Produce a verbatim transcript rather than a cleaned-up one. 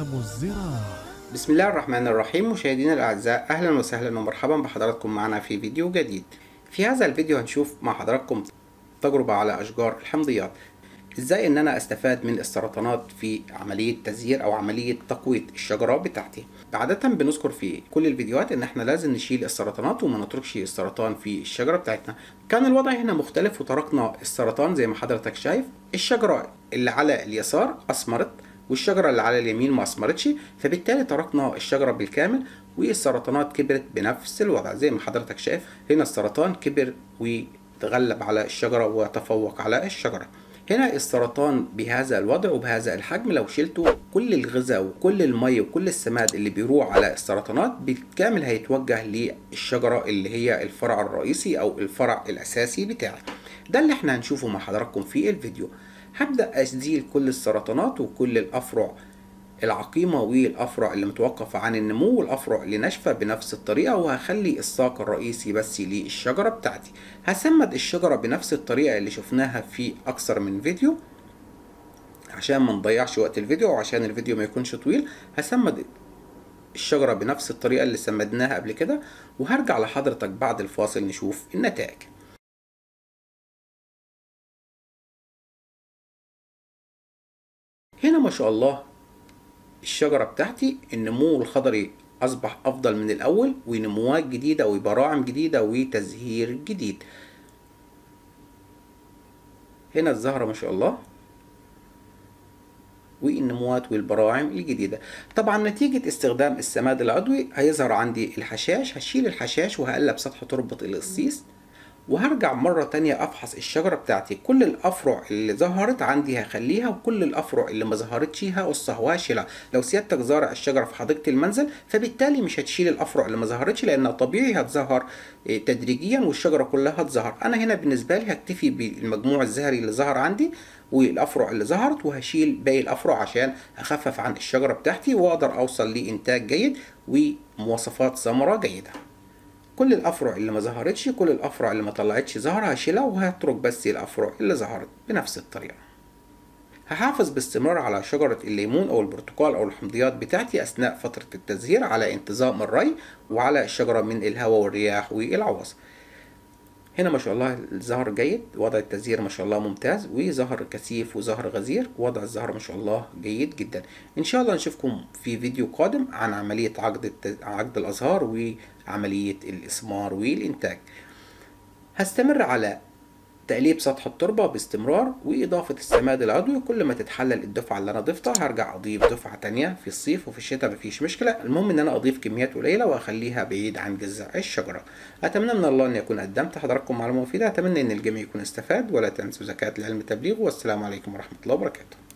عالم الزراعة. بسم الله الرحمن الرحيم. مشاهدينا الأعزاء، أهلا وسهلا ومرحبا بحضراتكم معنا في فيديو جديد. في هذا الفيديو هنشوف مع حضراتكم تجربة على أشجار الحمضيات، إزاي إن أنا أستفاد من السرطانات في عملية تزهير أو عملية تقوية الشجرة بتاعتي. عادة بنذكر في كل الفيديوهات إن إحنا لازم نشيل السرطانات وما نتركش السرطان في الشجرة بتاعتنا. كان الوضع هنا مختلف وتركنا السرطان زي ما حضرتك شايف. الشجرة اللي على اليسار أثمرت والشجرة اللي على اليمين ما أثمرتش، فبالتالي تركنا الشجرة بالكامل والسرطانات كبرت بنفس الوضع زي ما حضرتك شايف. هنا السرطان كبر وتغلب على الشجرة وتفوق على الشجرة. هنا السرطان بهذا الوضع وبهذا الحجم لو شلته كل الغذاء وكل المية وكل السماد اللي بيروح على السرطانات بالكامل هيتوجه للشجرة اللي هي الفرع الرئيسي أو الفرع الأساسي بتاعي. ده اللي احنا هنشوفه مع حضراتكم في الفيديو. هبدأ أزيل كل السرطانات وكل الأفرع العقيمة والأفرع اللي متوقفة عن النمو والأفرع اللي ناشفة بنفس الطريقة، وهخلي الساق الرئيسي بس للشجرة بتاعتي. هسمد الشجرة بنفس الطريقة اللي شفناها في أكثر من فيديو عشان ما نضيعش وقت الفيديو وعشان الفيديو ما يكونش طويل. هسمد الشجرة بنفس الطريقة اللي سمدناها قبل كده، وهرجع لحضرتك بعد الفاصل نشوف النتائج. هنا ما شاء الله الشجرة بتاعتي النمو الخضري أصبح أفضل من الأول، ونموات جديدة وبراعم جديدة وتزهير جديد. هنا الزهرة ما شاء الله والنموات والبراعم الجديدة. طبعا نتيجة استخدام السماد العضوي هيظهر عندي الحشاش. هشيل الحشاش وهقلب سطح تربة القصيص، وهرجع مرة تانية أفحص الشجرة بتاعتي. كل الأفرع اللي ظهرت عندي هخليها، وكل الأفرع اللي ما ظهرتش هقصها وهشيلها. لو سيادتك زارع الشجرة في حديقة المنزل فبالتالي مش هتشيل الأفرع اللي ما ظهرتش، لأنها طبيعي هتظهر تدريجيا والشجرة كلها هتظهر. أنا هنا بالنسبة لي هكتفي بالمجموع الزهري اللي ظهر عندي والأفرع اللي ظهرت، وهشيل باقي الأفرع عشان أخفف عن الشجرة بتاعتي وأقدر أوصل لإنتاج جيد ومواصفات ثمرة جيدة. كل الافرع اللي ما ظهرتش، كل الافرع اللي ما طلعتش زهر هشيلها وهترك بس الافرع اللي ظهرت بنفس الطريقه. هحافظ باستمرار على شجره الليمون او البرتقال او الحمضيات بتاعتي اثناء فتره التزهير على انتظام الري وعلى الشجره من الهواء والرياح والعواصف. هنا ما شاء الله الزهر جيد، وضع التزهير ما شاء الله ممتاز، وزهر كثيف وزهر غزير، وضع الزهر ما شاء الله جيد جدا. ان شاء الله نشوفكم في فيديو قادم عن عملية عقد التز... عقد الازهار وعملية الاسمار والانتاج. هستمر على تقليب سطح التربة باستمرار وإضافة السماد العضوي. كل ما تتحلل الدفعة اللي أنا ضفتها هرجع أضيف دفعة تانية في الصيف وفي الشتاء، مفيش مشكلة. المهم إن أنا أضيف كميات قليلة وأخليها بعيد عن جذع الشجرة. أتمنى من الله أن يكون قدمت حضراتكم معلومة مفيدة. أتمنى أن الجميع يكون استفاد، ولا تنسوا زكاة العلم تبليغه. والسلام عليكم ورحمة الله وبركاته.